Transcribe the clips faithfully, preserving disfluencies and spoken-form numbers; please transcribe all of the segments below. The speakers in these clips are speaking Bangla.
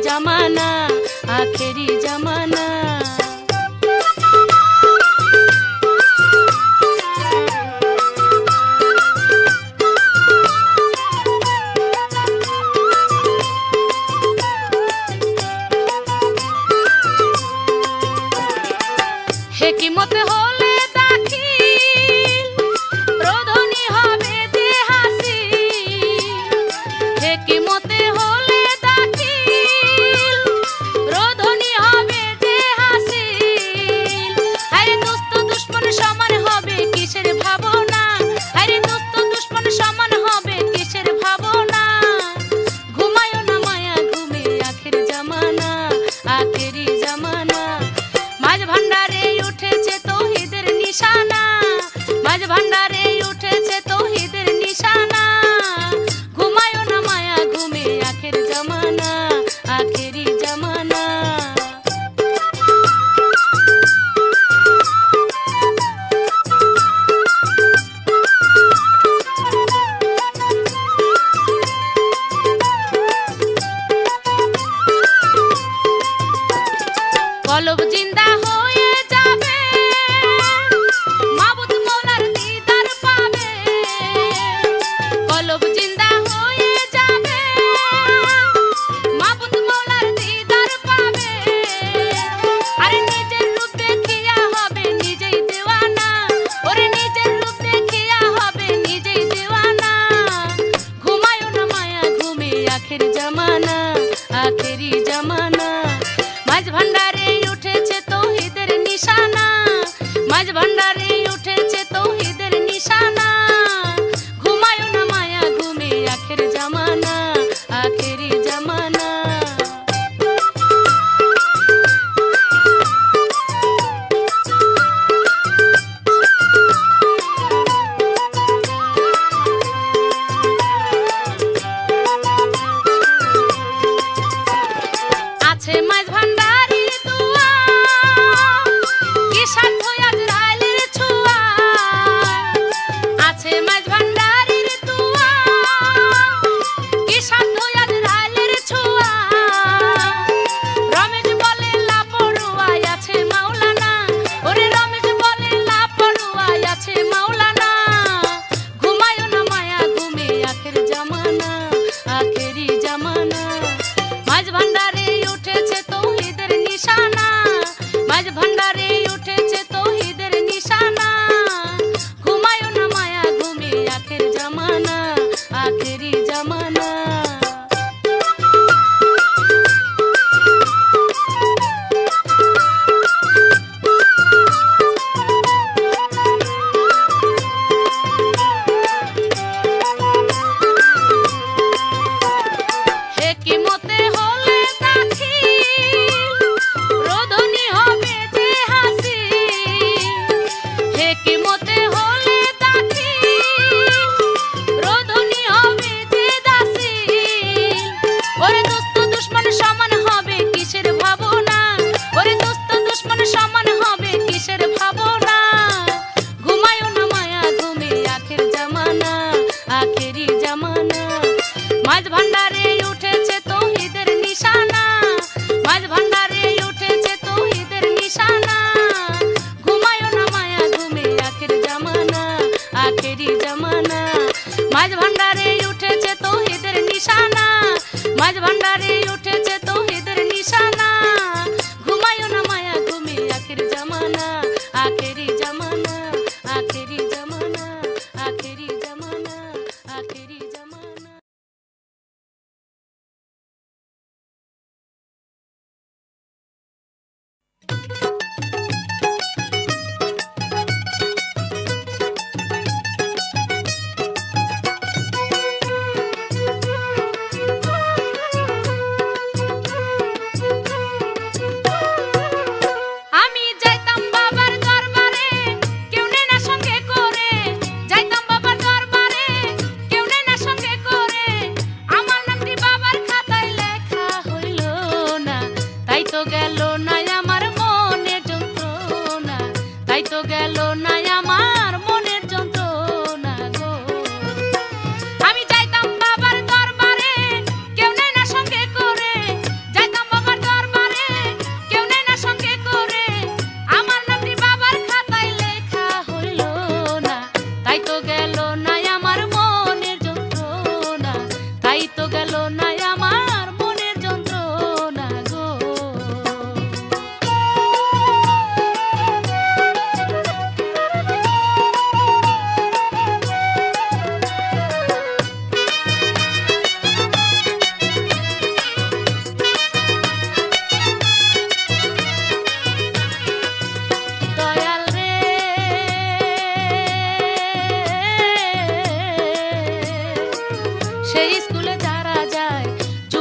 जमाना आखिरी जमाना। হেকিমত হলে দাখিল প্রধনী হবে যে হাসিল। হেকিমতে হলে দাখিল প্রধনী হবে যে হাসিল। আরে দোস্ত দুশমন সমান হবে কিসের ভাবনা। আরে দোস্ত দুশমন সমান হবে কিসের ভাবনা। ঘুমায়ো না মায়া ঘুমে আখের জামানা আখেরি জামানা। মাঝ ভান্ডারে উঠেছে তৌহিদের নিশানা। মাঝ ভান্ডারে উঠেছে তৌহিদের নিশানা। ঘুমায়ো না মায়া ঘুমে আখের জামানা আখেরি জামানা। কলব জিন্দা হয়ে যাবে মাবুদ মৌলার দিদার পাবে। কলব জিন্দা হয়ে যাবে মাবুদ মৌলার দিদার পাবে। আরে নিজের রূপ দেখিয়া হবে নিজেই দেওয়ানা। ওরে নিজের রূপ দেখিয়া হবে নিজেই দেওয়ানা। ঘুমায়ো না মায়া ঘুমে আখের জামানা আখেরি জামানা। মাঝ ভান্ডারে উঠেছে তৌহিদের নিশানা। মাঝ ভান্ডারে উঠেছে তৌহিদের নিশানা। ঘুমায়ো না মায়া ঘুমে আখের জামানা আখেরি জামানা। আছে মাঝ ভান্ডারি দুয়া কি সাধ্য আজরাইলের ছোঁয়া। আছে মাঝ ভান্ডারির দুয়া কি সাধ্য আজরাইলের ছোঁয়া। রমেশ বলে লাপড়ুয়ায় আছে মাওলানা। ওরে রমেশ বলে লাপড়ুয়ায় আছে মাওলানা। ঘুমায়ো না মায়া ঘুমে আখের জামানা আখেরি জামানা। মাঝ ভান্ডারে উঠেছে তৌহিদের নিশানা। মাঝ ভান্ডারে উঠেছে তৌহিদের নিশানা। ঘুমায়ো না মায়া ঘুমে আখের জামানা আখেরি জামানা। হেকিমতে হলে দাখিল প্রধনী হবে যে হাসিল। হেকিমতে হলে দাখিল প্রধনী হবে যে দাসিল। ওরে দোস্ত দুশমন সমান হবে কিসের ভাবনা। ওরে দোস্ত দুশমন সমান হবে কিসের ভাবনা। ঘুমায়ো না মায়া ঘুমে আখের জামানা আখেরি জামানা। মাঝ ভান্ডারে উঠেছে তৌহিদের নিশানা। মাঝ ভান্ডারে উঠেছে তৌহিদের নিশানা। ঘুমায়ো না মায়া ঘুমে আখের জামানা আখেরি জামানা। মাঝ ভান্ডারে উঠেছে তৌহিদের নিশানা। মাঝ ভান্ডারে উঠেছে তৌহিদের নিশানা। ঘুমায়ো না মায়া ঘুমে আখের জামানা আখেরি জামানা আখেরি জামানা আখেরি জামানা আখেরি জামানা। আমি যাইতাম বাবার দরবারে কেউ নে না সঙ্গে করে। যাইতাম বাবার দরবারে কেউ নে না সঙ্গে করে। আমার নামটি বাবার খাতায় লেখা হইল না। তাই তো গেল না আমার মনে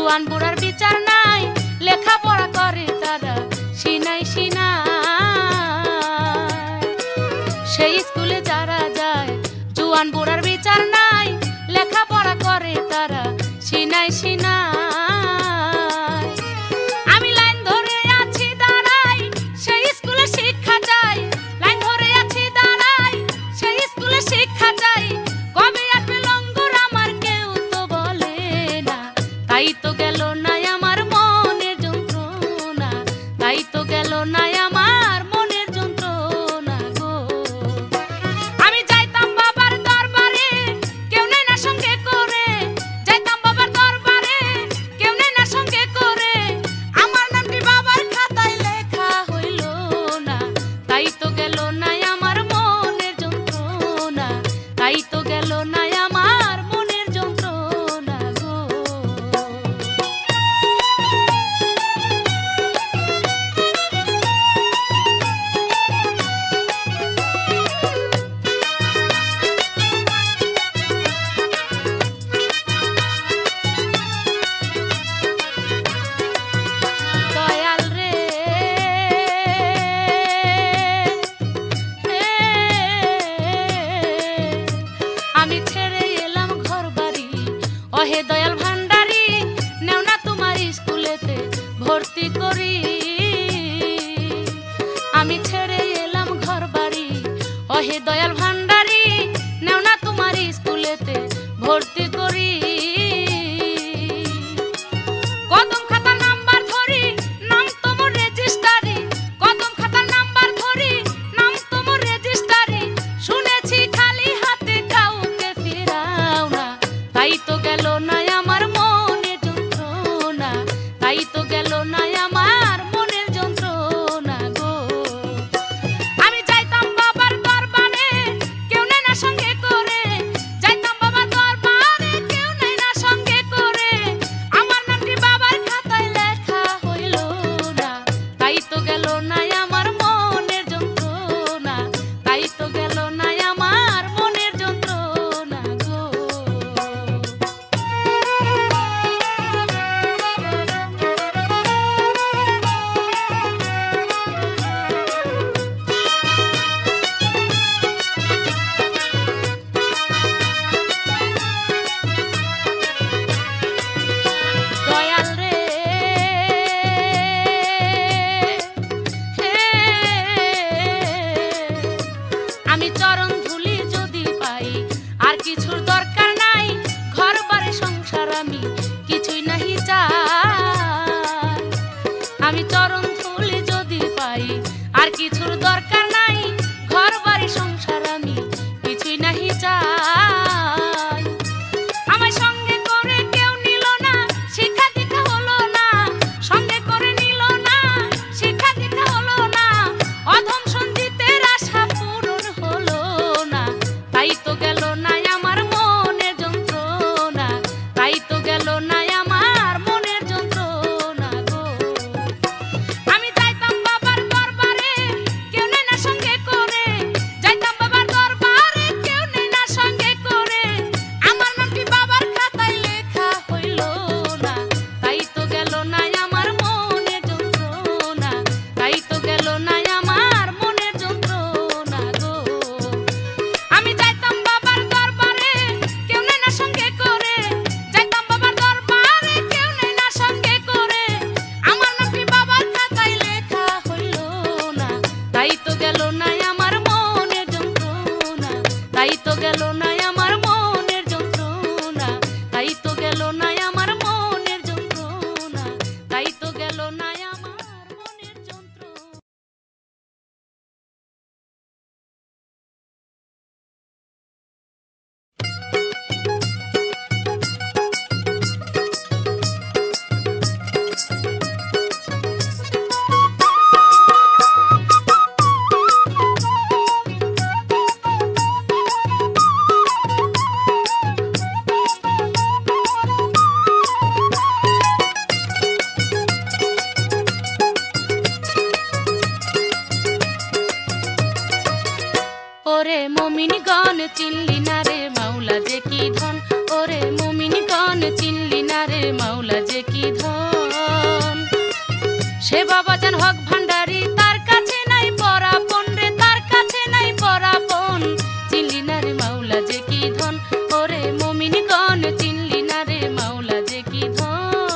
জুয়ান বুড়ার বিচার নাই, লেখাপড়া করে তারা সিনাই সিনাই। সেই স্কুলে যারা যায় জুয়ান বুড়ার বিচার নাই, লেখাপড়া করে তারা সিনাই সিনাই। আমি লাইন ধরে আছি দাঁড়াই, সেই স্কুলে শিক্ষা চাই। লাইন ধরে আছি দাঁড়াই, সেই স্কুলে শিক্ষা চাই। কবে আসবে লঙ্গর আমার কেউ তো বলে না, তাই তো গেল না আমার মনের যন্ত্রণা, তাই তো গেল না আমার মনের যন্ত্রণা গো। আমি যাইতাম বাবার দরবারে, কেউ নেই না সঙ্গে করে। যাইতাম বাবার দরবারে, কেউ নেই না সঙ্গে করে। আমার নামটি বাবার খাতায় লেখা হইল না, তাই তো গেল না আমার মনের যন্ত্রণা, তাই তো গেল না আমার মনের যন্ত্রণা গো। দয়াল রে আমি ছেড়ে এলাম ঘর বাড়ি, ওহে দয়াল ভান্ডারি নেও না তোমার স্কুলেতে ভর্তি করি। আমি ছেড়ে এলাম ঘর বাড়ি, ওহে দয়াল ভান্ডারি নেও না তোমার স্কুলেতে ভর্তি করি। কদম খাতার নাম্বার ধরি নাম তোমার রেজিস্টারি, কদম খাতার নাম্বার ধরি নাম তোমার রেজিস্টারি। শুনেছি খালি হাতে কাউকে ফিরাও না, তাই তো গেল না আমার মনের যন্ত্রণা, তাই তো গেল না আমার মনের যন্ত্রণা গো। আমি যাইতাম বাবার দরবারে, কেউ নেই না সঙ্গে করে। যাইতাম বাবার দরবারে, কেউ নেই না সঙ্গে করে। আমার নামটি বাবার খাতায় লেখা হইল না, তাই তো গেল না আমার মনের যন্ত্রণা, তাই তো গেল না আমার মনের যন্ত্রণা গো। দয়াল রে আমি চরণ ধুলি যদি পাই, আর কিছুর দরকার নাই। ঘর বাড়ি সংসার আমি কিছুই নাহি চাই। আমি চরণ ধুলি যদি পাই, আর কিছুর দরকার নাই। ঘর বাড়ি সংসার আমি কিছুই নাহি চাই। আমার সঙ্গে করে কেউ নিল না, শিক্ষা দীক্ষা হলো না। সঙ্গে করে নিল না, শিক্ষা দীক্ষা হলো না। অধম সঞ্জিতের আশা পূরণ হলো না, তাই তো গেল না আমার মনের যন্ত্রণা, তাই তো গেল না আমার মনের যন্ত্রণা গো। আমি যাইতাম বাবার দরবারে, কেউ নেই না সঙ্গে করে। যাইতাম বাবার দরবারে, কেউ নেই না সঙ্গে করে। আমার নামটি বাবার খাতায় লেখা হইল না, তাই তো গেল না আমার মনের যন্ত্রণা, তাই তো গেল না আমার মনের যন্ত্রণা গো। আমি যাইতাম বাবার দরবারে, কেউ নেই না সঙ্গে করে। যাইতাম বাবার দরবারে, কেউ নেই না সঙ্গে করে। আমার নামটি বাবার খাতায় লেখা হইল না, তাই তো গেল না আমার মনের যন্ত্রণা, তাই তো গেল না আমার মনের যন্ত্রণা, তাই তো গেল না আমার মনের যন্ত্রণা, তাই তো গেল না আমার মনের যন্ত্রণা। ওরে মুমিনগণ চিনলি না রে মাওলা যে কি ধন, ওরে মুমিনগণ চিনলি না রে মাওলা যে কি কি ধন। সে বাবাজান হক ভান্ডারি তার কাছে নাই পরাপন রে, তার কাছে নাই পরাপন। চিনলি না রে মাওলা যে কি ধন, ওরে মুমিনগণ চিনলি না রে মাওলা যে কি ধন।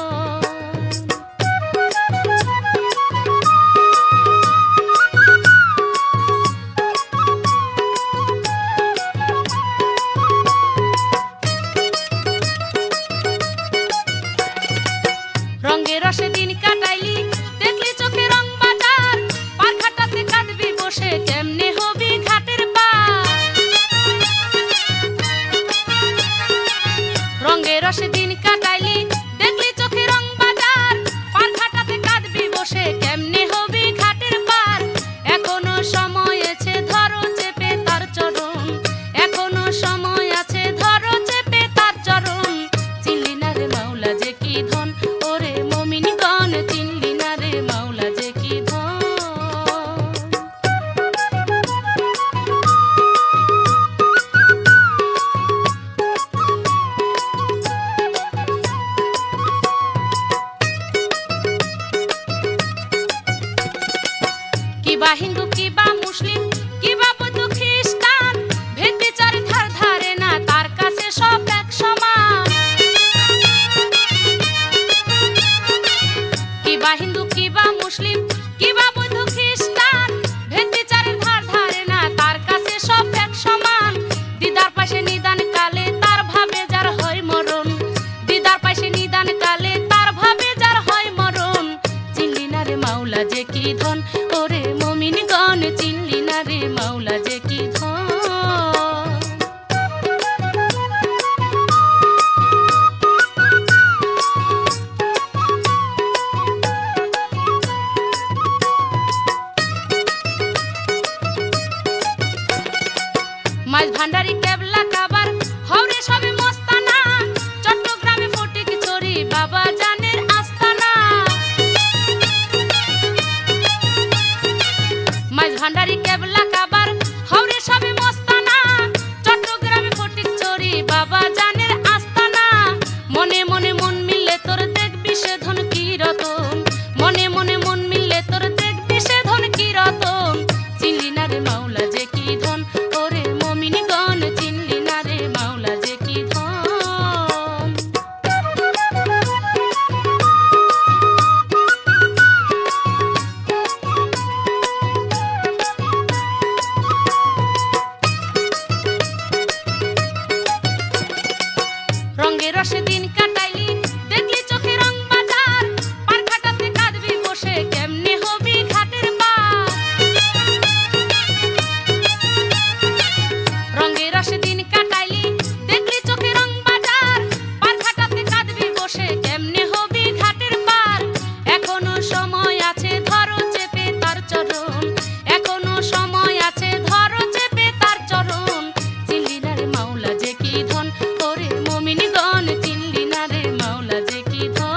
রঙে রসে দিন কাটাইলি দেখলি চোখে রং বাজার, পার ঘাটাতে কাঁদবি বসে কেমনে হবি ঘাটের পার। রঙে রসে দিন কাটাইলি দেখলি চোখে রং বাজার, পার ঘাটাতে কাঁদবি বসে কেমনে হবি ঘাটের পার। এখনো সময় আছে ধরো চেপে তার চরণ, এখনো সময় আছে ধরো চেপে তার চরণ। চিনলি না রে মাওলা যে কি ধন, ওরে মুমিনগণ চিনলি না রে মাওলা যে কি ধন। কিবা হিন্দু কিবা মুসলিম কিবা বৌদ্ধ খ্রিস্টান, ভেদ বিচার ধার ধারে না তার কাছে সব এক সমান। কিবা হিন্দু কিবা মুসলিম কিবা বৌদ্ধ খ্রিস্টান, ভেদ বিচারের ধার ধারে না তার কাছে সব এক সমান। দিদার পাশে নিদান কালে তার ভাবে যার হয় মরণ, দিদার পাশে নিদান কালে তার ভাবে যার হয় মরণ। চিনলি না রে মাওলা যে কি ধন, ওরে মুমিনগণ চিনলি না রে মাওলা যে কি ধন। মাছ ভান্ডারি কেবলা কাবার হওরে সবে মস্তানা, চট্টগ্রামে ফটিক চরি বাবা জানের আস্তানা। মাছ ভান্ডারি কেবলা কাবার হওরে সবে মস্তানা, চট্টগ্রামে ফটিক চরি বাবা জানের আস্তানা। মনে মনে মন মিললে তোর দেখবি সে ধন কি রতন, মনে মনে মন মিললে তোর দেখবি সে ধন কি রতন। চিনলি না রে মাওলা যে কি ধন, ওরে মুমিনগণ চিনলি না রে মাওলা যে কি ধন। রঙে রসে দিন কাটাইলি দেখলি চোখে রং বাজার, পার ঘাটাতে কাঁদবি বসে কেমনে হবি ঘাটের পার। রঙে রসে দিন কাটাইলি দেখলি চোখে রং বাজার, পার ঘাটাতে কাঁদবি বসে কেমনে হবি ঘাটের পার। এখনো সময় আছে ধরো চেপে তার চরণ, এখনো সময় আছে ধরো চেপে তার চরণ। চিনলি না রে মাওলা যে কি ধন, ওরে মুমিনগণ চিনলি না রে মাওলা যে কি ধন।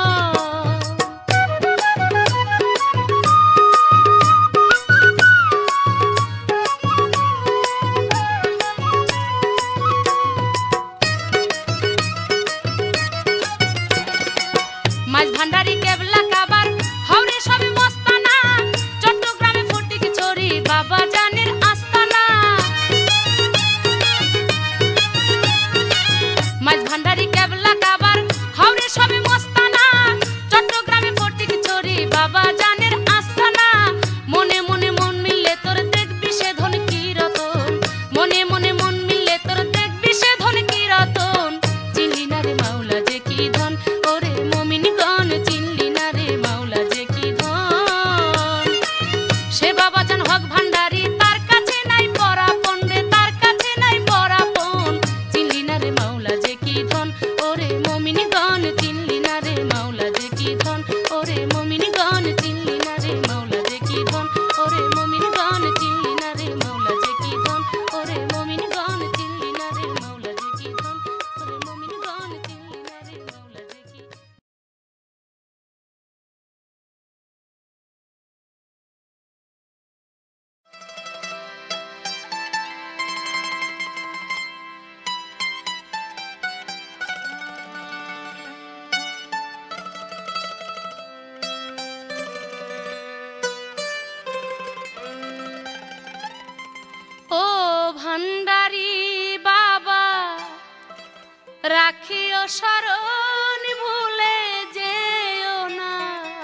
মাছ ভান্ডারি কেবলা কাবার হওরে সবে মস্তানা, চট্টগ্রামে ফটিক চরি বাবা জানের আস্তানা। মাছ ভান্ডারি কেবলা কাবার হওরে সবে মস্তানা, চট্টগ্রামে ফটিক চরি বাবা জানের আস্তানা। মনে মনে মন মিললে তোর দেখবি সে ধন কি রতন, মনে মনে মন মিললে তোর দেখবি সে ধন কি রতন। চিনলি না রে মাওলা যে কি ধন, ওরে মুমিনগণ চিনলি রাখিও স্মরণ ভুলে যেও না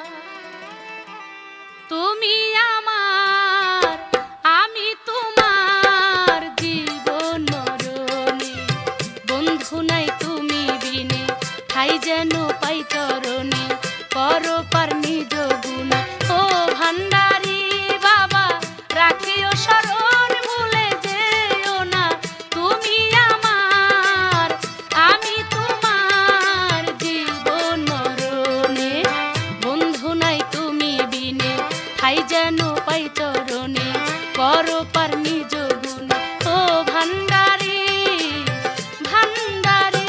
তুমি আমার আমি তোমার জীবন মরণে বন্ধু নাই তুমি বিনে ঠাই যেন পাই চরণে পরপার নিজ গুণ ও ভান্ডারি বাবা রাখিও স্মরণ ভুলে যেও না তুমি আমার আমি তোমার জীবন মরণে বন্ধু নাই তুমি বিনে ঠাই যেন পাই চরণে পরপার নিজ গুণ ও ভান্ডারি ভান্ডারি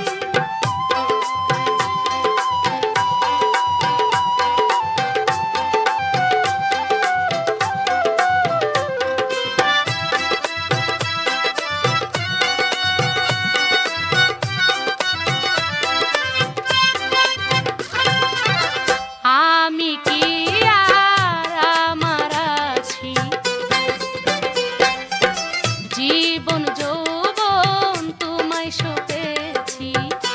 আমি কি আর আমার আছি জীবন যৌবন তোমায় সপেছি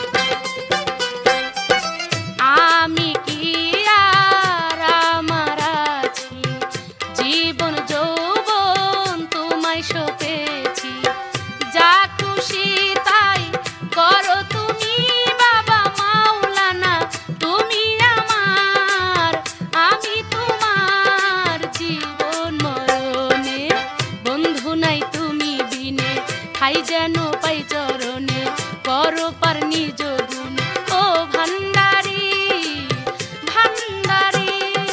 আমি কি আর আমার আছি জীবন যৌবন তোমায় সপেছি যা খুশি তাই করো তুমি বাবা মাওলানা তুমি আমার আমি তোমার জীবন মরণে বন্ধু নাই তুমি বিনে ঠাই যেন পাই চরণে পরপার নিজ গুণ ও ভান্ডারি ভান্ডারি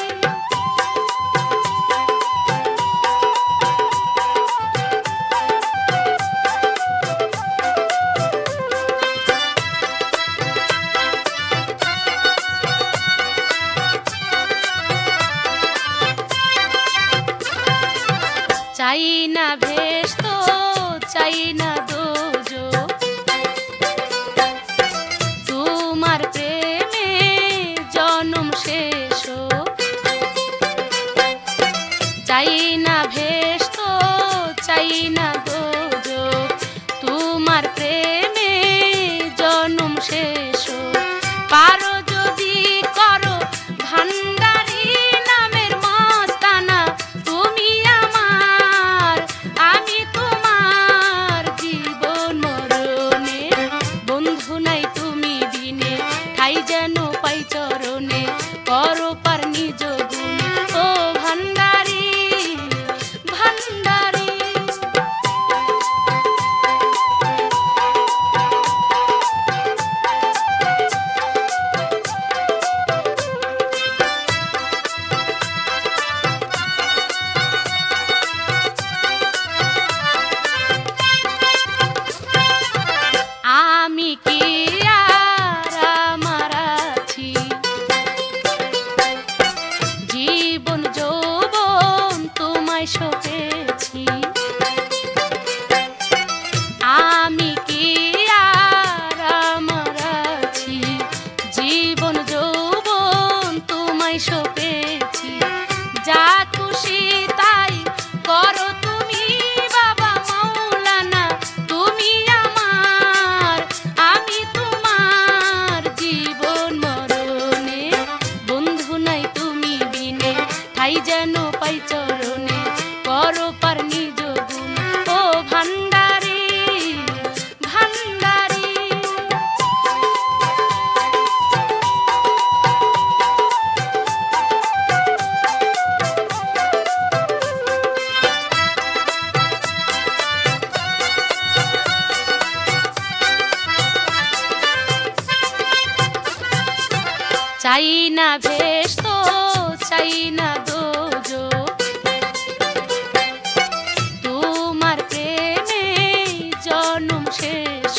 চাই না ভেস্ত চাই না দোজো তোমার প্রেমে জনম শেষ চাই না ভেস্ত চাই না দোজো তোমার প্রেমে জনম শেষ পারো যদি করো ভান্ডারি নামের মস্তানা তুমি আমার আমি তোমার জীবন মরণে বন্ধু নাই তুমি বিনে ঠাই যেন পাই চরণে পরপার নিজ গুণ ও ভান্ডারি ভান্ডারি আমি কি আর আমার আছি জীবন যৌবন তোমায় সপেছি আমি কি আর আমার আছি জীবন যৌবন তোমায় সপেছি যা খুশি তাই করো তুমি বাবা মাওলানা তুমি আমার আমি তোমার জীবন মরণে বন্ধু নাই তুমি বিনে ঠাই যেন পাই চরণে পরপার নিজ গুণ ও ভান্ডারি ভান্ডারি চাই না ভেস্ত চাই না দোজো তোমার প্রেমে জনম শেষ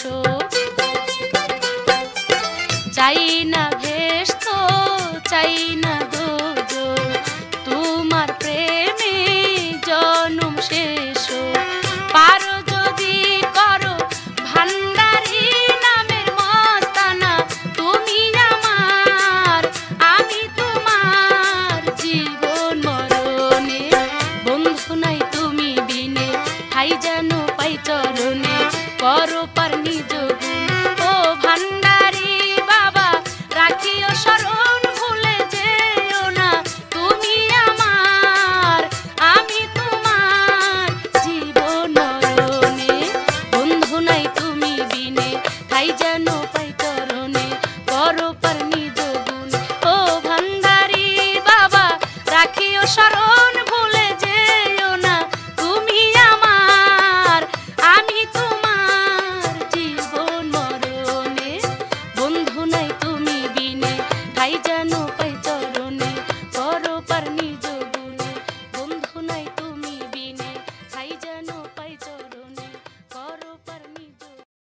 চাই না ভেস্ত চাই না দোজো তোমার প্রেমে জনম শেষ পারো যদি করো ভান্ডারি নামের মস্তানা তুমি আমার আমি তোমার জীবন স্মরণ ভুলে যেও না তুমি আমার, আমি তোমার জীবন মরণে, বন্ধু নাই তুমি বিনে ঠাই যেন পাই চরণে, পরপার নিজ গুণে, বন্ধু নাই তুমি বিনে ঠাই যেন পাই চরণে, পরপার নিজ।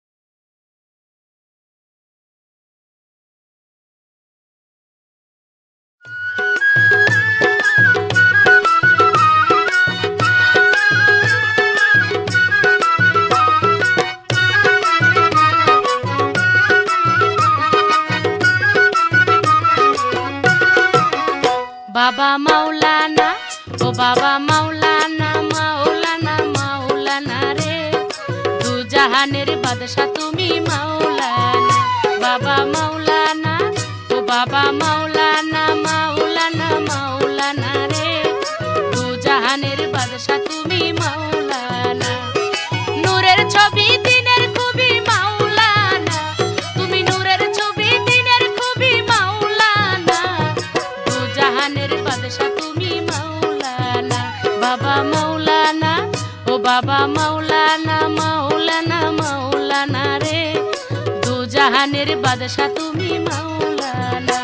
বাবা মাওলানা, ও বাবা মাওলানা, মাওলানা মাওলানা রে, দু জাহানের বাদশা তুমি মাওলানা। বাবা মাওলানা, ও বাবা মাওলানা, মাওলানা মাওলানা রে, দু জাহানের বাদশা তুমি মাওলানা। নূরের ছবি দিনের খুবই মাওলানা, তুমি নূরের ছবি দিনের খুবই মাওলানা, দু জাহানের বাদশা তুমি মাওলানা। বাবা মাওলানা, ও বাবা মাওলানা, মাওলানা মাওলানা রে, দু জাহানের বাদশা তুমি মাওলানা।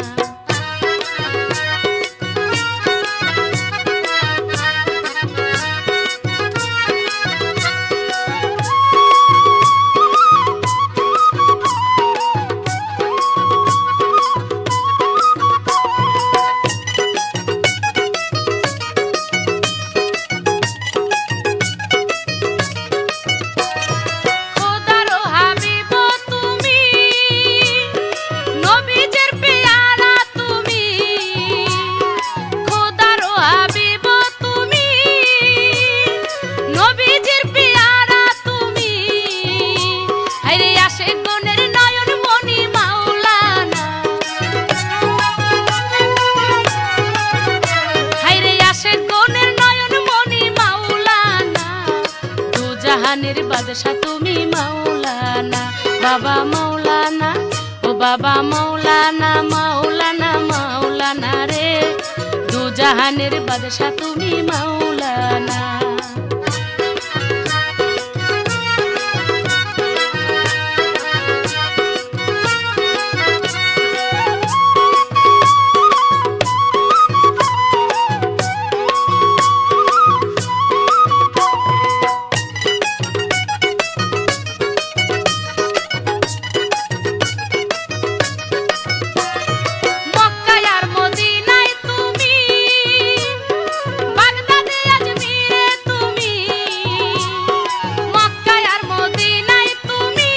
খোদারো হাবিব তুমি, নবীজের পেয়ারা তুমি, খোদারো হাবিব তুমি, নবীজের পেয়ারা তুমি, হায়রে আশিক গণের নয়ন মনি মাওলানা, হায়রে আশিক গণের নয়ন মনি মাওলানা, দু জাহানের বাদশা তুমি মাওলানা। বাবা মাওলানা, ও বাবা মাওলানা, মাওলানা মাওলানা রে, দু জাহানের বাদশা তুমি মাওলানা। মক্কায় আর মদিনায় তুমি, বাগদাদে আজমিরে তুমি, মক্কায় আর মদিনায় তুমি,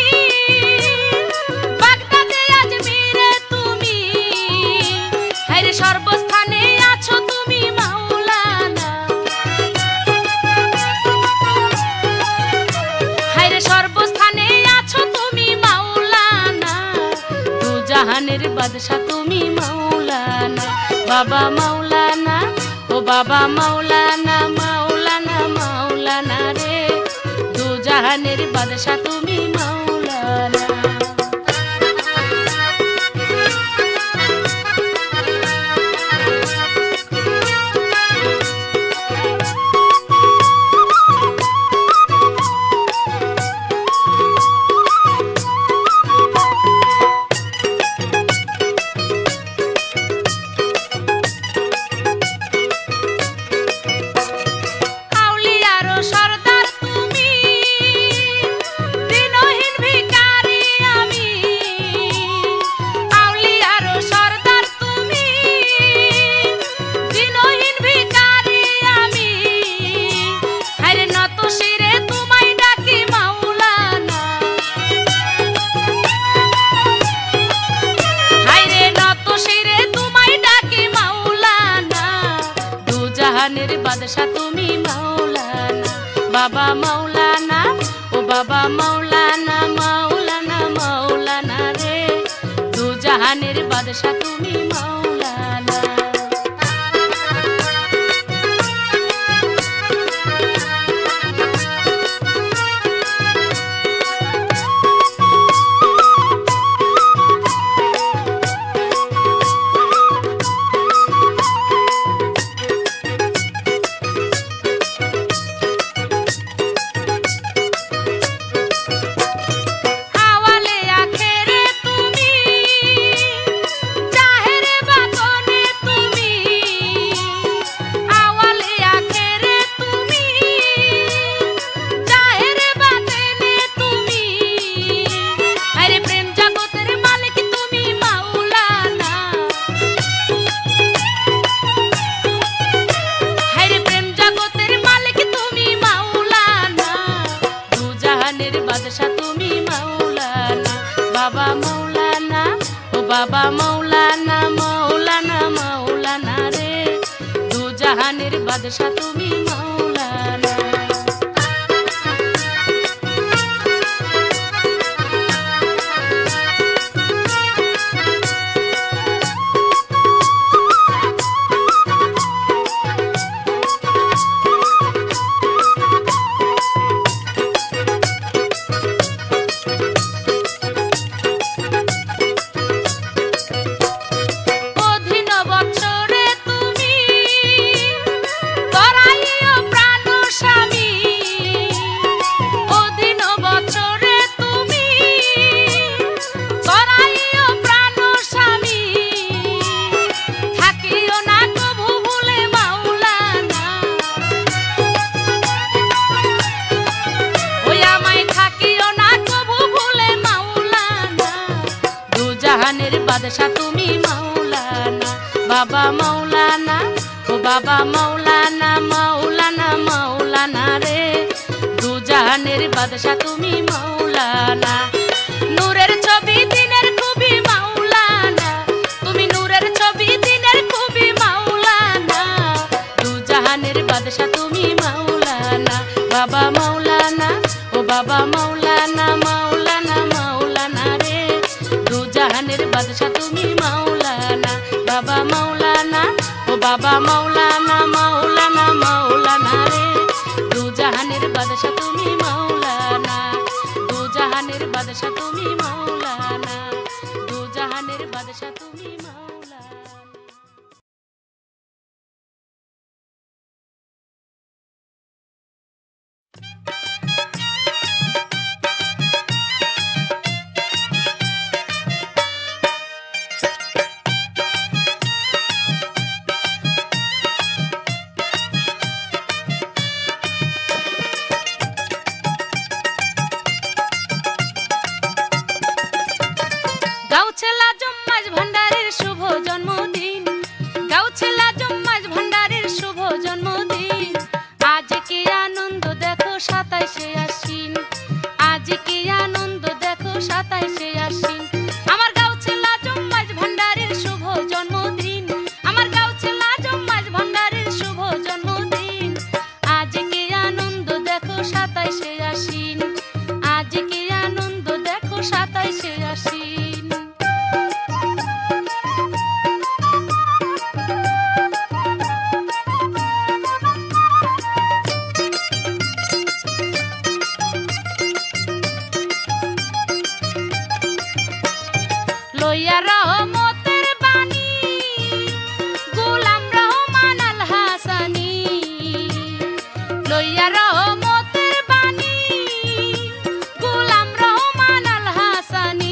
বাগদাদে আজমিরে তুমি, হায়রে সর্বস্থানে আছো তুমি মাওলানা, হায়রে সর্বস্থানে আছো তুমি মাওলানা, দু জাহানের বাদশা তুমি মাওলানা। বাবা মাওলানা, ও বাবা মাওলানা, মাওলানা মাওলানা রে, দু জাহানের বাদশা তুমি মাওলানা। আউলিয়ারও সরদার তুমি, দিনহীন ভিখারি আমি, আউলিয়ারও সরদার তুমি, দিনহীন ভিখারি আমি, হায়রে নত শিরে তোমায় ডাকি মাওলানা, হায়রে নত শিরে তোমায় ডাকি মাওলানা, দু জাহানের বাদশা তুমি মাওলানা। বাবা মাওলানা, ও বাবা মাওলানা, মাওলানা মাওলানা রে, দু জাহানের বাদশা তুমি মাওলানা। বাদশা তুমি মাওলানা। বাদশা তুমি মাওলানা, বাবা মাওলানা, ও বাবা মাওলানা, মাওলানা মাওলানা রে, দু জাহানের বাদশা তুমি মাওলানা। নূরের ছবি দিনের খুবই মাওলানা, তুমি নূরের ছবি দিনের খুবই মাওলানা, দু জাহানের বাদশা তুমি মাওলানা, বাবা মাওলানা, ও বাবা মাওলানা, মাওলানা মাওলানা রে, দু জাহানের বাদশা তুমি মাওলানা, বাবা মাওলানা, ও বাবা মাওলানা, মাওলানা মাওলানা রে, দু জাহানের বাদশা তুমি মাওলানা, দু জাহানের বাদশা তুমি মাওলানা, দু জাহানের বাদশা তুমি মাওলানা। গাউছেলা জম্মাজ ভান্ডারের শুভ জন্মদিন, গাউছেলা জম্মাজ ভান্ডারের শুভ জন্মদিন, আজ কি আনন্দ দেখো সাতাইশে আশ্বিন, আজ কি আনন্দ দেখো সাতাইশে আশ্বিন, আমার গাউছেলা জম্মাজ ভান্ডারের শুভ জন্মদিন, আমার গাউছেলা জম্মাজ ভান্ডারের শুভ জন্মদিন, আজ কি আনন্দ দেখো সাতাইশে আশ্বিন, আজ কি আনন্দ দেখো সাতাইশে আশ্বিন। লইয়া রহমতের বাণী গোলাম রহমান আল হাসানি, লইয়া রহমতের বাণী গোলাম রহমান আল হাসানি,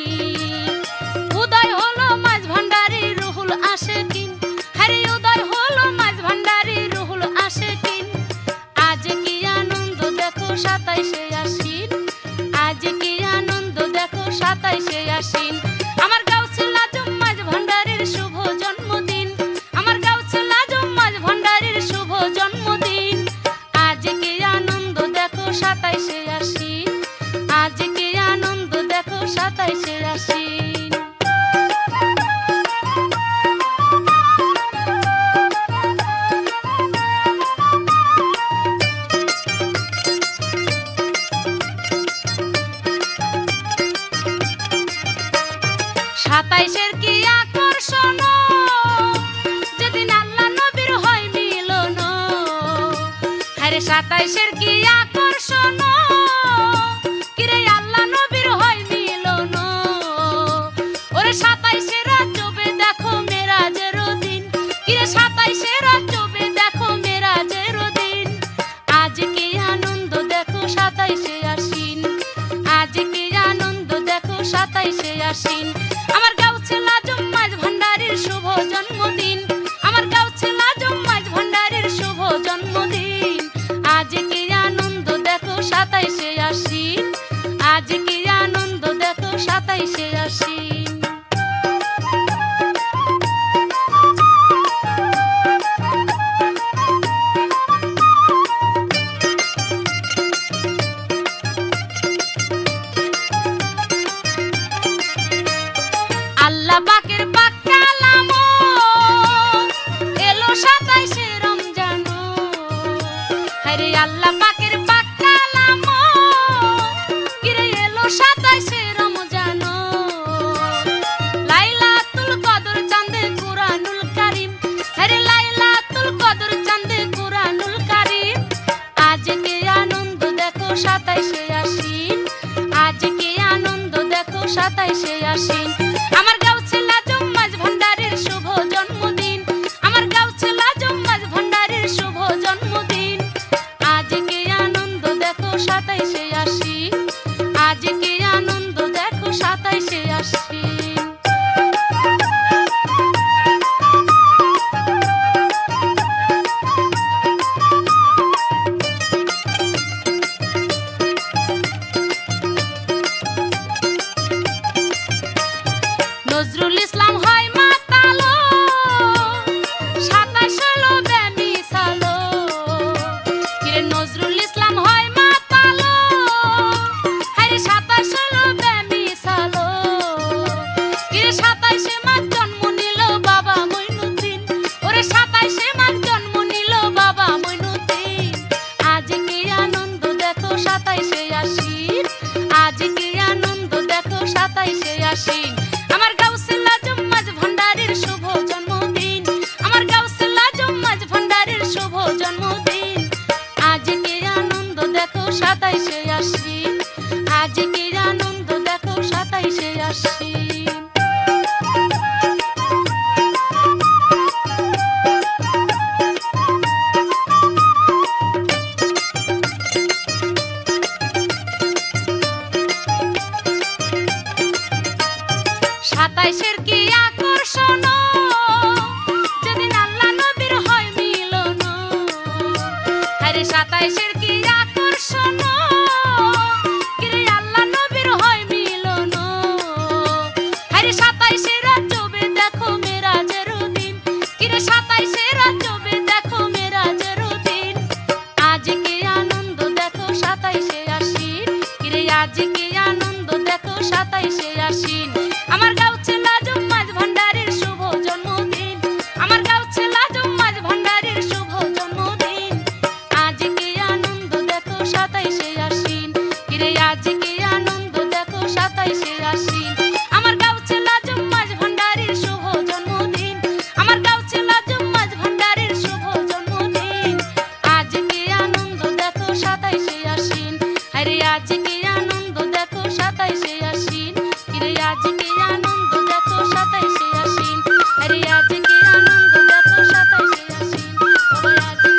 উদয় হলো মাঝ ভান্ডারি রুহুল আশিকিন, হরে উদয় হলো মাঝ ভান্ডারি রুহুল আশিকিন, আজ কি আনন্দ দেখো সাতাইশে আশ্বিন, আজ কি আনন্দ দেখো সাতাইশে আশ্বিন, আমার গাউছেলা জম্মাজ ভান্ডারের শুভ জন্মদিন, আমার গাউছেলা জম্মাজ ভান্ডারের শুভ জন্মদিন, আজ কি আনন্দ দেখো সাতাইশে আশ্বিন, আজ কি আনন্দ দেখো সাতাইশে আশ্বিন। সাতাইশের কি আকর্ষণ, যেদিন আল্লাহ নবীর হয় মিলন, হরে সাতাইশের কি আকর্ষণ, কিরে আল্লাহ নবীর হয় মিলন, ওরে সাতাইশের রাজবে দেখো মেরাজের দিন, কিরে সাতাইশের রাজবে দেখো মেরাজের দিন, আজ কি আনন্দ দেখো সাতাইশে আশ্বিন, আজ কি আনন্দ দেখো সাতাইশে আশ্বিন, আমার গাউছেলা জম্মাজ ভান্ডারের শুভ জন্মদিন, আমার গাউছেলা জম্মাজ ভান্ডারের শুভ জন্মদিন, আজ কি আনন্দ দেখো সাতাইশে আশ্বিন, আজ কি আনন্দ দেখো সাতাইশে আশ্বিন। আল্লাহ পাকের পাক কালাম সাতাইশে আশ্বিন। আমার গাউসুল আজম মাঝ ভান্ডারীর শুভ জন্মদিন, আমার গাউসুল আজম মাঝ ভান্ডারীর শুভ জন্মদিন। আজকে আনন্দ দেখো সাতাইশে আশ্বিন, আজকে আনন্দ দেখো সাতাইশে আশ্বিন। সাতাইশের কি আকর্ষণ, যেদিন আল্লাহ নবীর হয় মিলন। আরে সাতাইশের কি আকর্ষণ, কিরে আল্লাহ নবীর হয় মিলন। আরে সাতাইশে রাজবে দেখো মেরাজের দিন, কিরে সাতাইশে রাজবে দেখো মেরাজের দিন। আজকে আনন্দ দেখো সাতাইশে আশ্বিন, কিরে আজকে আনন্দ দেখো সাতাইশে আশ্বিন। আমার গাউসুল আজম মাঝ ভান্ডারীর শুভ জন্মদিন, আমার গাউসুল আজম মাঝ ভান্ডারীর শুভ জন্মদিন। আজকে আনন্দ দেখো সাতাইশে আশ্বিন, কিরে আজকে আনন্দ দেখো সাতাইশে আশ্বিন। আমার গাউসুল আজম মাঝ ভান্ডারীর শুভ জন্মদিন, আমার গাউসুল আজম মাঝ ভান্ডারীর শুভ জন্মদিন। আজকে আনন্দ দেখো সাতাইশে আশ্বিন, আরে আজকে আনন্দ দেখো সাতাইশে আশ্বিন, কিরে আজকে আনন্দ দেখো সাতাইশে আশ্বিন, আরে আজকে আনন্দ দেখো সাতাইশে আশ্বিন, ওরে আজকে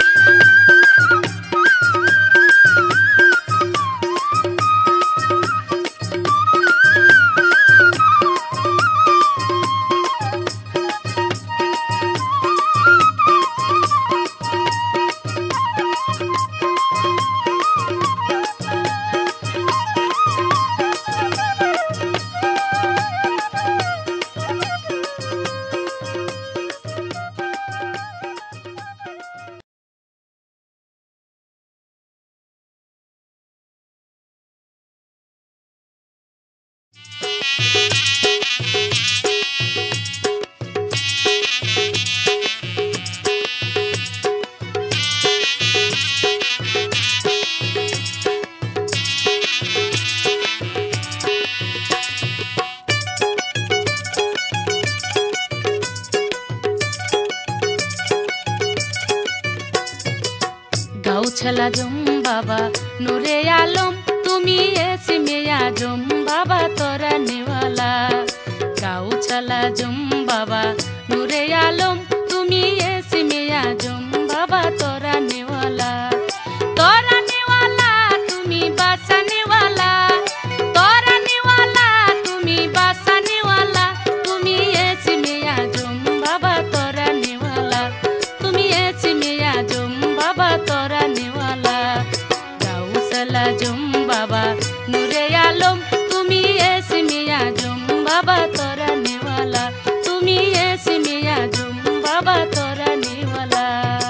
গাউছাল আজম বাবা নূরে আলম, তুমি এসিমে আজম বাবা তোরা নেওয়ালা। গাউছাল আজম বাবা নূরে আলম, তুমি এসিমে আজম বাবা তোরা নেওয়ালা। তোরা নেওয়ালা তুমি বাসা নেওয়ালা, তোরা নেওয়ালা তুমি বাসা নেওয়ালা। তুমি এসিমে আজম বাবা তোরা নেওয়ালা, তুমি এসিমে আজম বাবা তোরা নেওয়ালা। গাউসুল আজম বাবা নূরে আলম, তুমি এসিমে আজম বাবা তোরা নেওয়ালা, তুমি এসিমে আজম বাবা তোরা নেওয়ালা।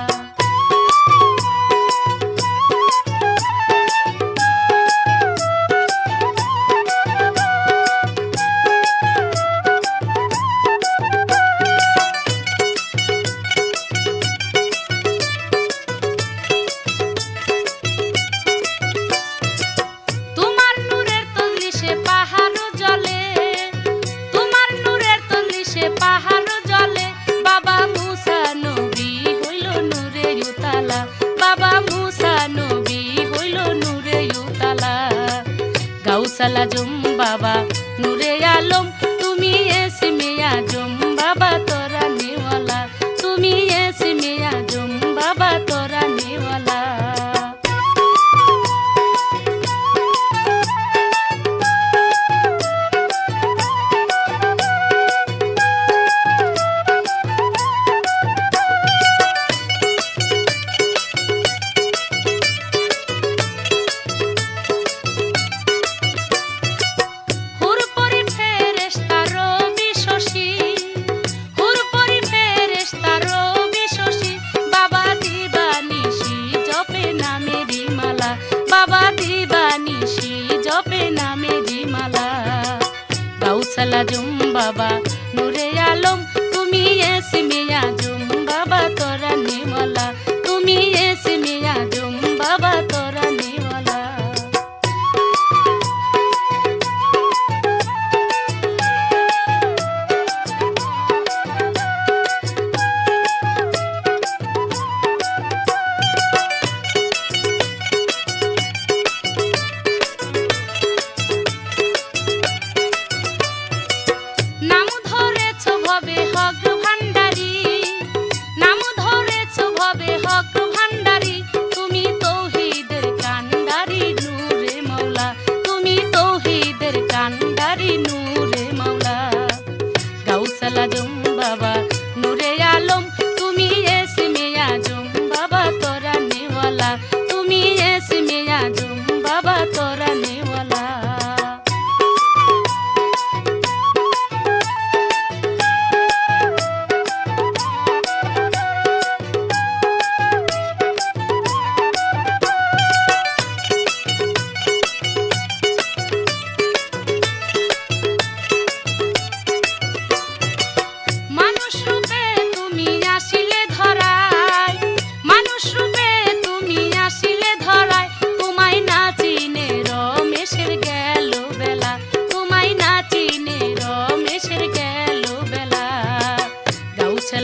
তোমার নূরের তলদেশে পাহাড় জ্বলে, তোমার নূরের তলদেশে পাহাড় জ্বলে। বাবা মুসা নবী হইল নূরে উতালা, বাবা মুসা নবী হইল নূরে উতালা। গাউসুল আজম বাবা নূরে আলম, তুমি এসিমে আজম বাবা তোরা নেওয়ালা, তুমি এসিমে আজম বাবা তোরা নেওয়ালা। হুর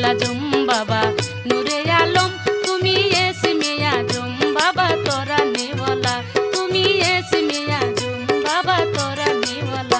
আজম বাবা নূরে আলম তুমি এসমে আজম বাবা তোরা নেওয়ালা তুমি এসমে আজম বাবা তোরা নেওয়ালা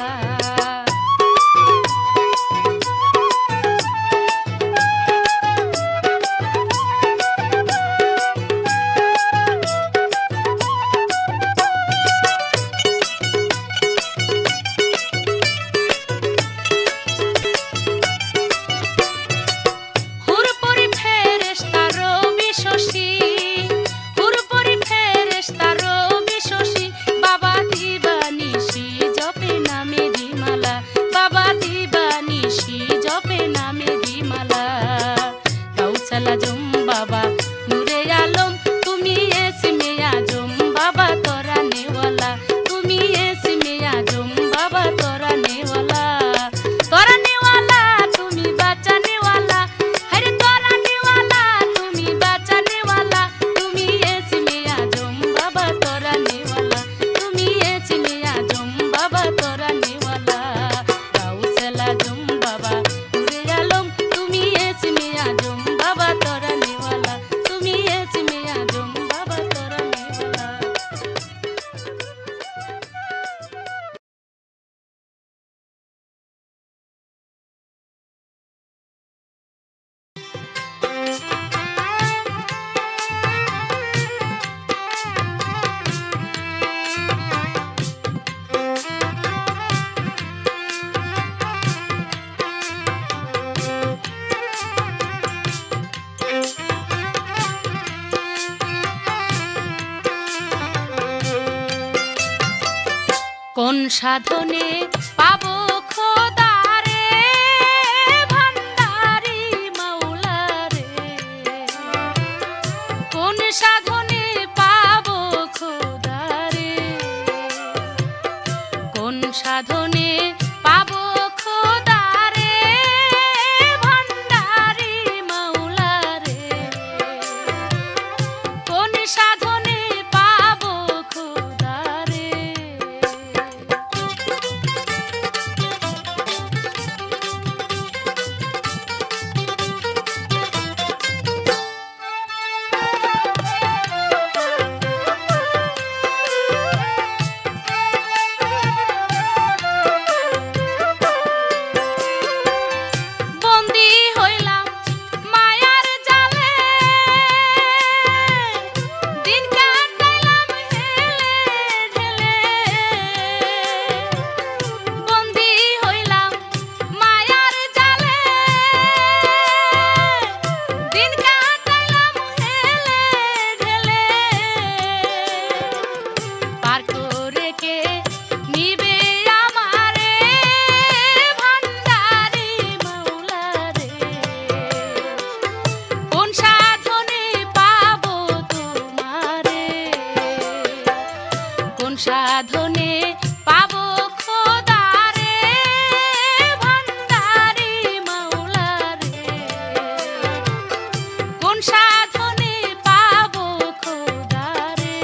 আজম বাবা নূরে আলম তুমি এসমে আজম বাবা তোরা নেওয়ালা তুমি এসমে আজম বাবা তোরা নেওয়ালা তোরা নেওয়ালা তুমি বাঁচা নেওয়ালা হরে তোরা নেওয়ালা তুমি বাঁচা নেওয়ালা তুমি এসমে আজম বাবা তোরা নেওয়ালা তুমি এসমে আজম বাবা তোরা নেওয়ালা গাউসুল আজম বাবা নূরে আলম তুমি এসমে আজম বাবা তোরা নেওয়ালা তুমি এসমে আজম বাবা তোরা নেওয়ালা কোন সাধনে পাবো খোদারে ভান্ডারি মাওলা রে কোন সাধনে পাবো খোদারে কোন সাধনে পাবো খোদারে ভান্ডারি মাওলা রে কোন সাধনে পাবো খোদারে সাধনে পাবো খোদারে ভান্ডারি মাওলা রে কোন সাধনে পাবো খোদারে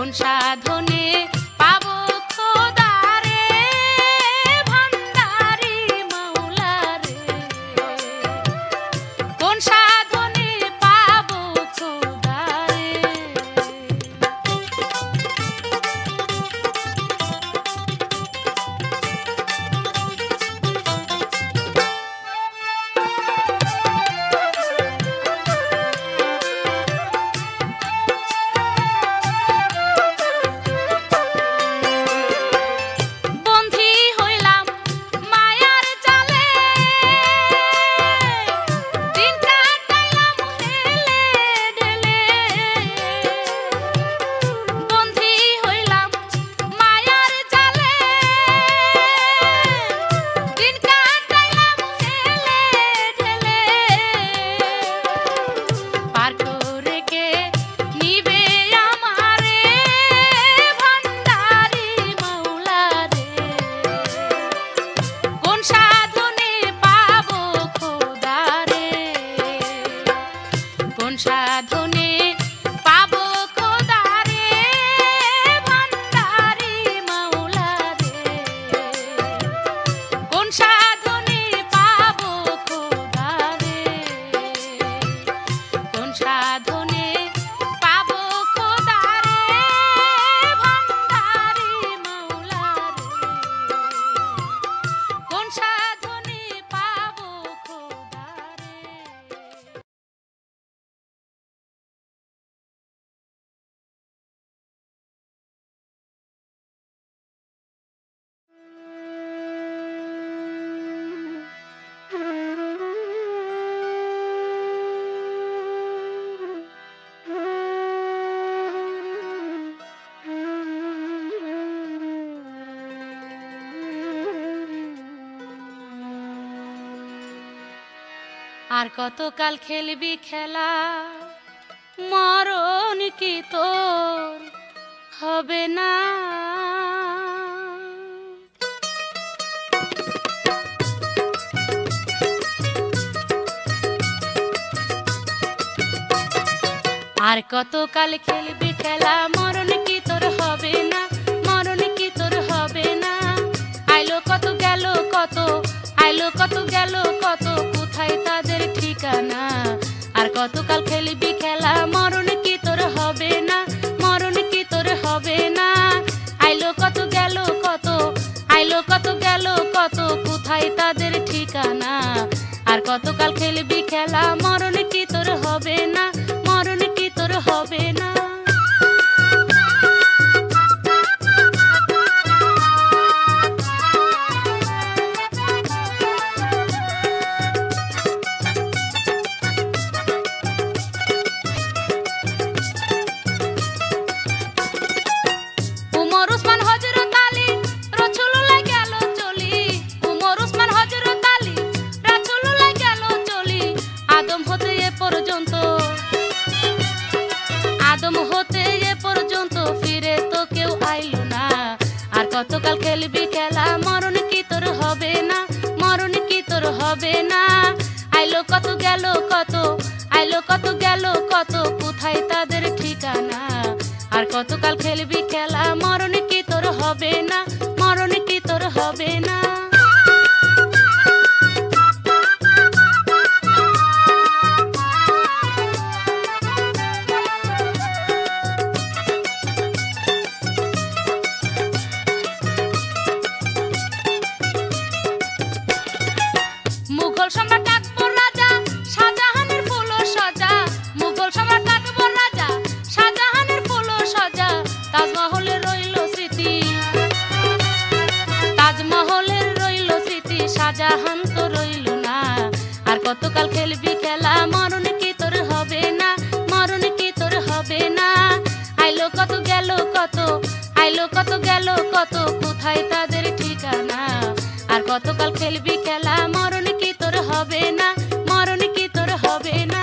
সাধনে পাবো খোদারে ভান্ডারি মাওলারে, কোন সাধনে পাবো খোদারে। সাধনে পাবো খোদারে ভান্ডারি মাওলারে, কোন সাধনে পাবো খোদারে, কোন সাধনে পাবো খোদারে ভান্ডারি মাওলারে, কোন সাধনে পাবো খোদারে। আর কতকাল খেলবি খেলা, মরণ কি তোর হবে না। আর কতকাল খেলবি খেলা, মরণ কি তোর হবে না, মরণ কি তোর হবে না। আইলো কত গেল কত, আইলো কত গেল কত, কোথায় তাদের ঠিকানা। আর কতকাল খেলবি খেলা, মরণ কি তোর হবে না, মরণ কি তোর হবে না। আইলো কত গেল কত, আইলো কত গেল কত, কোথায় তাদের ঠিকানা। আর কতকাল খেলবি খেলা, মরণ কি তোর হবে না, মরণ কি তোর হবে না। কতকাল খেলবি খেলা, মরণ কি তোর হবে না, মরণ কি তোর হবে না। আইলো কত গেল কত, আইলো কত গেল কত, কোথায় তাদের ঠিকানা। আর কতকাল খেলবি খেলা, মরণ কি তোর হবে না, মরণ কি তোর হবে না। মুঘল সম্রাট আকবর রাজা শাহজাহানের ফুল সজা, মুঘল সম্রাট আকবর রাজা শাহজাহানের ফুল সজা। তাজমহলের রইল স্মৃতি, তাজমহলের রইল স্মৃতি, শাহজাহান তো রইল না। আর কতকাল খেলবি খেলা, মরণ কি তোর হবে না, মরণ কি তোর হবে না। আইলো কত গেল কত, আইলো কত গেল কত, কোথায় তাদের ঠিকানা। আর কতকাল খেলবি খেলা, মরণ কি তোর হবে না, মরণ কি তোর হবে না।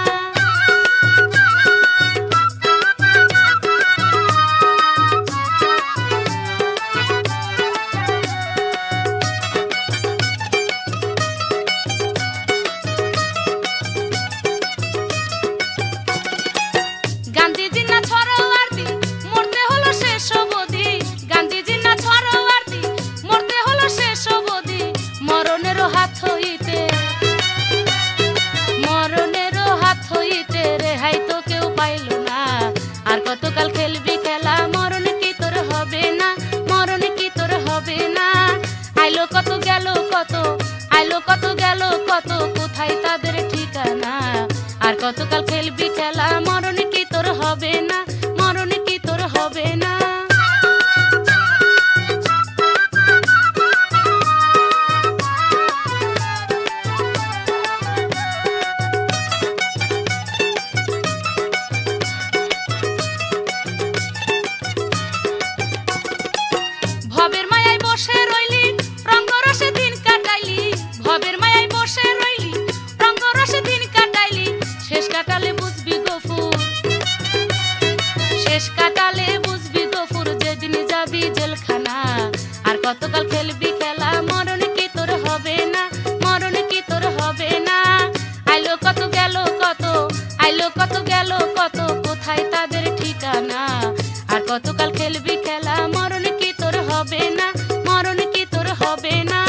গান্ধীজি না ছড়াওয়ার্দি, মরতে হলো শেষ কতকাল খেলবি খেলা মরণ কি তোর হবে না মরণ কি তোর হবে না ভবের মায়ায় বসে রইলি রঙ্গরসে দিন কাটাইলি ভবের মায়ায় বসে রইলি রঙ্গরসে দিন কাটাইলি শেষ কাটালে বুঝবি গফুর শেষ কাটালে বুঝবি গফুর যেদিন যাবি জেলখানা আর কতকাল খেলবি খেলা মরণ কি তোর হবে না মরণ কি তোর হবে না আইলো কত গেল কত আইলো কত গেল কত কোথায় তাদের ঠিকানা আর কতকাল খেলবি খেলা মরণ কি তোর হবে না মরণ কি তোর হবে না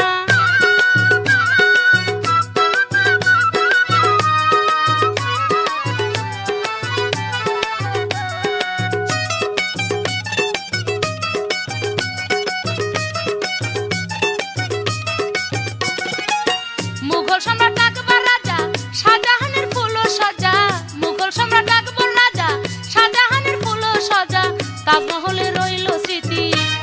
মুঘল সম্রাট আকবর রাজা শাহজাহানের ফুল সজা মুঘল সম্রাট আকবর রাজা শাহজাহানের ফুল সজা তাজমহলে রইল স্মৃতি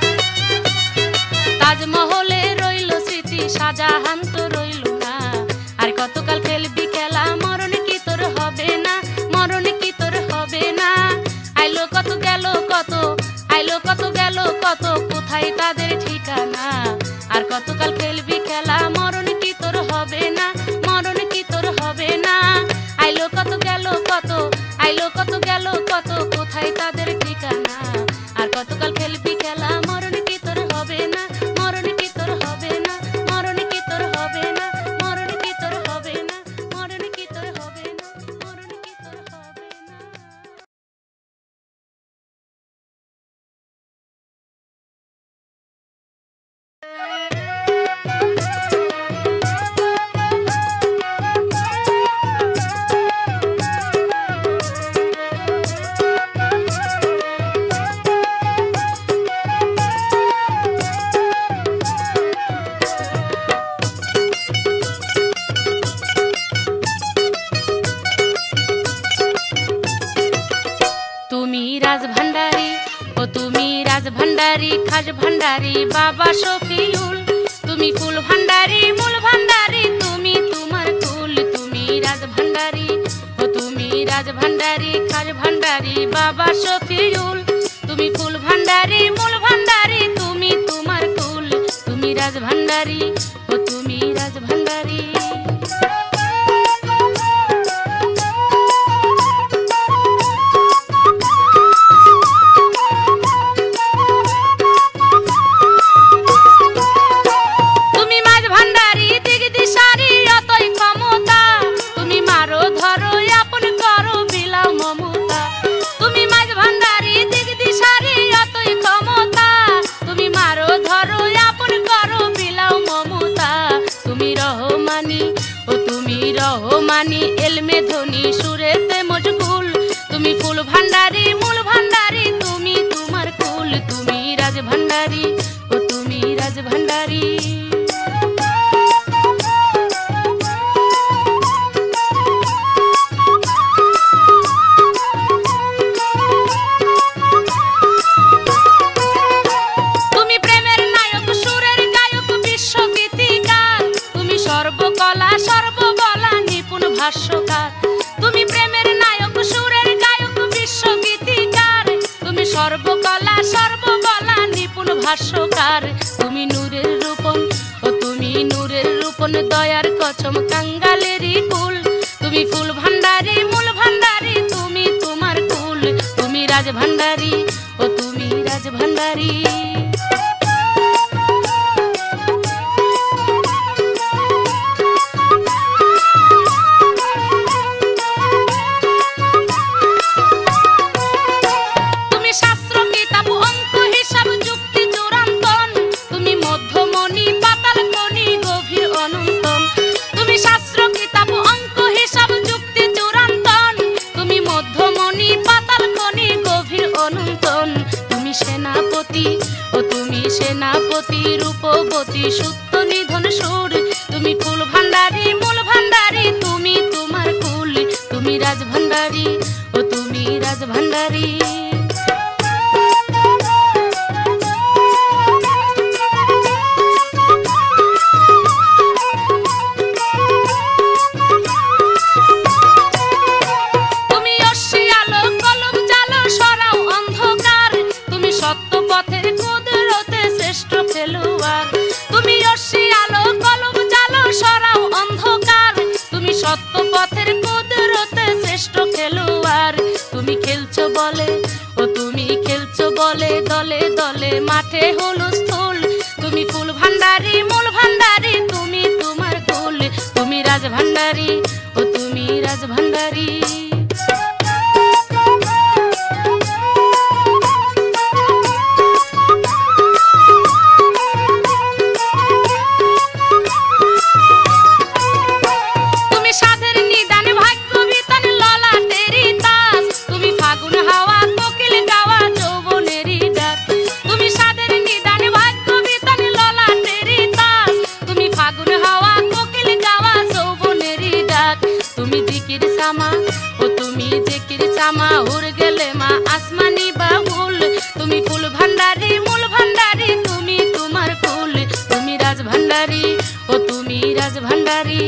তাজমহলে রইল স্মৃতি শাহজাহান তো রইল না আর কতকাল খেলবি খেলা মরণ কি তোর হবে না মরণ কি তোর হবে না আইলো কত গেল কত আইলো কত গেল কত কোথায় তাদের ঠিকানা আর কতকাল খেলবি খেলা মরণ কি তোর হবে না মরণ কি তোর হবে না আইলো কত গেল কত আইলো কত গেল কত কোথায় তাদের ঠিকানা আর কতকাল খেলবি খেলা মরণ কি তোর হবে না মরণ কি তোর হবে না মরণ কি তোর হবে না মরণ কি তোর হবে না মরণ কি তোর হবে না মরণ কি তোর হবে না তুমি রাজ ভান্ডারী ও তুমি রাজ ভান্ডারী খাস ভান্ডারী বাবা শফিউল তুমি ফুল ভান্ডারী মূল ভান্ডারী তুমি তোমার কুল তুমি রাজ ভান্ডারী ও তুমি রাজ ভান্ডারী খাস ভান্ডারী বাবা শফিউল তুমি ফুল ভান্ডারী মূল ভান্ডারী তুমি তোমার কুল তুমি রাজ ভান্ডারী ও তুমি রাজ ভান্ডারী রহমানি এলমে ধনী সুরেতে মজগুল তুমি ফুল ভান্ডারী মূল ভান্ডারী তুমি তোমার কুল তুমি রাজ ভান্ডারী ও তুমি রাজ ভান্ডারী তুমি প্রেমের নায়ক সুরের গায়ক বিশ্বগীতিকার তুমি সর্বকলা সর্ববলা নিপুণ ভাষ্যকার তুমি প্রেমের নায়ক সুরের গায়ক বিশ্বগীতিকার তুমি সর্বকলা সর্ববলা নিপুণ ভাষ্যকার তুমি নূরের রূপন ও তুমি নূরের রূপন দয়ার কচম কাঙ্গালেরই কুল তুমি ফুল ভান্ডারী মূল ভান্ডারী তুমি তোমার কুল তুমি রাজ ভান্ডারী ও তুমি রাজ ভান্ডারী সেনাপতি রূপবতী সূত্র নিধন সুর তুমি ফুল ভান্ডারী মূল ভান্ডারী তুমি তোমার কুল তুমি রাজ ভান্ডারী, ও তুমি রাজ ভান্ডারী। তুমি অশ্রী আলো কলম জালো সরাও অন্ধকার, তুমি সত্য পথের কুদরতে শ্রেষ্ঠ খেলোয়াড়। তুমি অশ্রী আলো কলম জালো সরাও অন্ধকার, তুমি সত্য পথের কুদরতে শ্রেষ্ঠ খেলোয়াড়। তুমি খেলছো বলে, ও তুমি খেলছো বলে দলে দলে মাঠে হুলস্থুল, তুমি ফুল ভান্ডারী মূল ভান্ডারী, তুমি তোমার কুল, তুমি রাজ ভান্ডারী, ও তুমি রাজ ভান্ডারী। তুমি সাধের নিদান ভাগ্য বিতান ললাটেরি তাস, তুমি ফাগুন হাওয়া কোকিল গাওয়া যৌবনেরই ডাক। তুমি সাধের নিদান ভাগ্য বিতান ললাটেরি তাস, তুমি ফাগুন হাওয়া কোকিল গাওয়া যৌবনেরই ডাক। তুমি জিকির সামা, ও তুমি জিকির সামা উড় গেলে মা আসমানি বাহুল, তুমি ফুল ভান্ডারী মূল ভান্ডারী, তুমি তোমার কুল, তুমি রাজ ভান্ডারী, ও তুমি রাজ ভান্ডারী।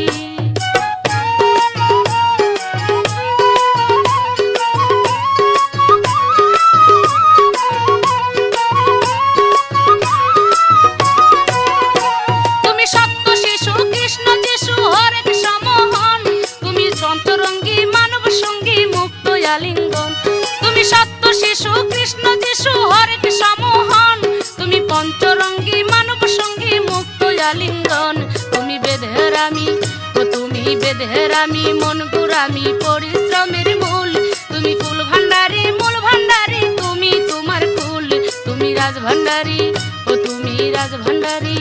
তুমি সত্য শিশু কৃষ্ণ যিশু হরেক সমহন, তুমি সন্তরঙ্গী মানব সঙ্গী মুক্ত আলিঙ্গন। তুমি সত্য শিশু কৃষ্ণ যিশু হরেক সমহন, তুমি পঞ্চরঙ্গী মানব সঙ্গী মুক্ত আলিঙ্গন। তুমি বেধেরামি, ও তুমি বেধেরামি মন গুরামি পরিশ্রমের মূল, তুমি ফুল ভান্ডারী মূল ভান্ডারী, তুমি তোমার কুল, তুমি রাজ ভান্ডারী, ও তুমি রাজ ভান্ডারী।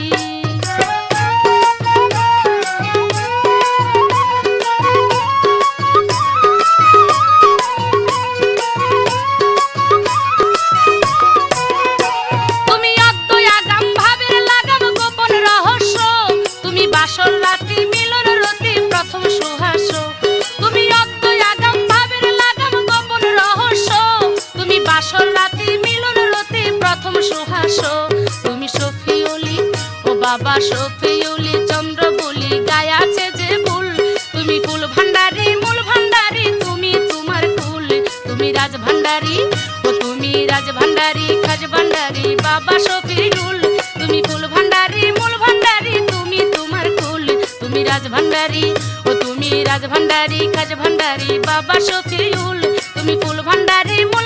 তুমি অদ্বয় আগাম ভাবের লাগাম গোপন রহস্য, তুমি বাসর রাতি মিলন রতি প্রথম সুহাস। তুমি অদ্বয় আগাম ভাবের লাগাম গোপন রহস্য, তুমি বাসর রাতি মিলন রতি প্রথম সুহাস। তুমি শফিউলি, ও বাবা শফিউলি চন্দ্র বলি গায়াছে যে ভুল, তুমি ফুল ভান্ডারী মূল ভান্ডারী, তুমি তোমার কুল, তুমি রাজ ভান্ডারী, ও তুমি রাজ ভান্ডারী খাজ ভান্ডারী বাবা শফিউল, তুমি ফুল ভান্ডারী মূল ভান্ডারী, তুমি তোমার কুল, তুমি রাজ ভান্ডারী, ও তুমি রাজ ভান্ডারী খাজ ভান্ডারী বাবা শফিউল, তুমি ফুল ভান্ডারী।